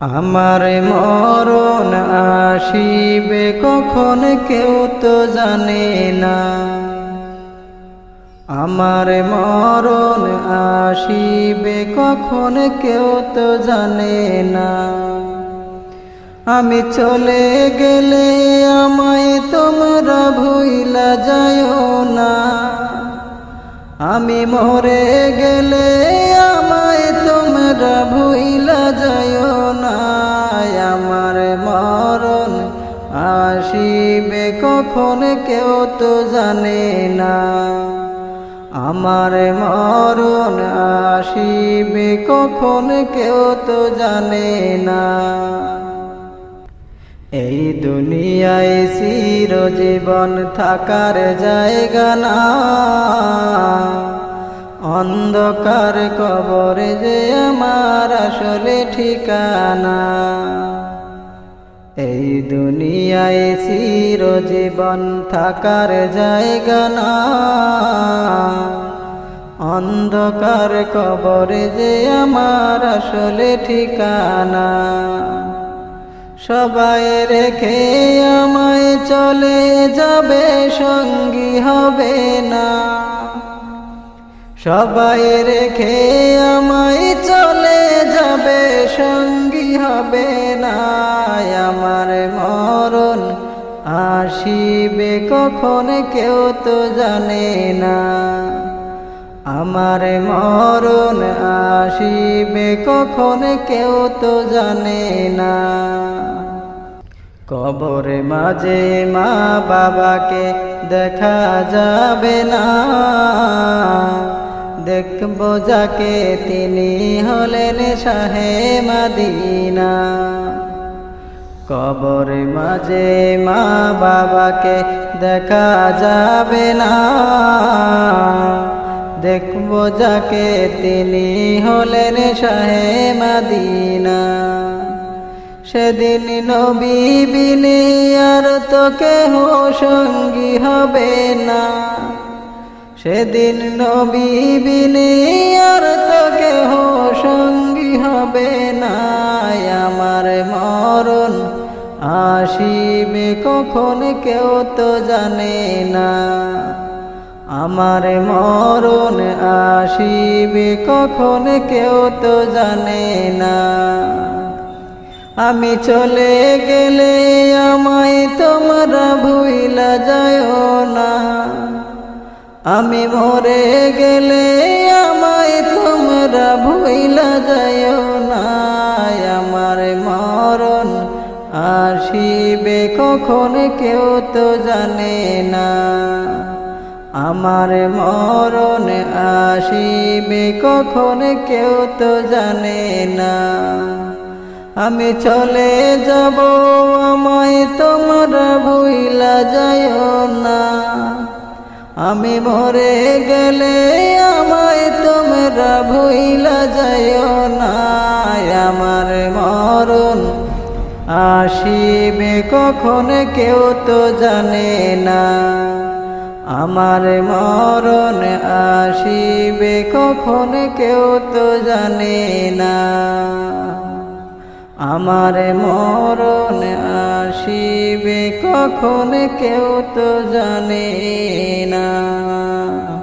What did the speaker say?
আমার মরণ আসিবে কখন কেউ তো জানে না। আমার মরণ আসিবে কখন কেউ তো জানে না। আমি চলে গেলে আমায় তোমরা ভুইলা যায়ও না। আমি মরে গেলে আমায় তোমরা ভুইলা যায়ও না। আমার মরণ আসিবে কখন কেউ তো জানে না। আমার মরণ আসিবে কখন কেউ তো জানে না। এই দুনিয়ায় চিরজীবন থাকার জায়গা না। অন্ধকার কবরে যে আমার আসলে ঠিকানা। এই দুনিয়ায় চিরজীবন থাকার জায়গা না। অন্ধকার কবরে যে আমার আসলে ঠিকানা। সবাই রেখে আমায় চলে যাবে, সঙ্গী হবে না। সবাই রেখে আমায় চলে যাবে, সঙ্গী হবে না। আমার মরণ আসিবে কখন কেউ তো জানে না। আমার মরণ আসিবে কখন কেউ তো জানে না। কবরে মাঝে মা বাবাকে দেখা যাবে না। দেখব যাকে তিনি হলেন শাহে মদিনা। কবরে মাঝে মা বাবাকে দেখা যাবে না। দেখব যাকে তিনি হলেন শাহে মদিনা। সেদিন নবী বিনে আর তো কেহ সঙ্গী হবে না। সেদিন নবী বিনে আর তো কেহ সঙ্গী হবে না। আমার মরণ আসিবে কখন কেউ তো জানে না। আমার মরণ আসিবে কখন কেউ তো জানে না। আমি চলে গেলে আমায় তোমরা ভুইলা যায়ও না। আমি মরে গেলে আমায় তোমরা ভুইলা যায়ও না। আমার মরণ আসিবে কখন কেউ তো জানে না। আমার মরণ আসিবে কখন কেউ তো জানে না। আমি চলে যাব আমায় তোমরা ভুইলা যায়ও না। আমি মরে গেলে আমায় তোমরা ভুইলা যায়ও না। আমার মরণ আসিবে কখন কেউ তো জানে না। আমার মরণ আসিবে কখন কেউ তো জানে না। আমার মরণ আসিবে কখন কেউ তো জানে না।